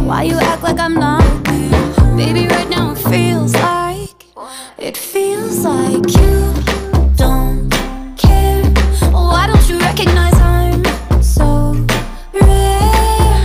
Why you act like I'm not? Baby, right now it feels like you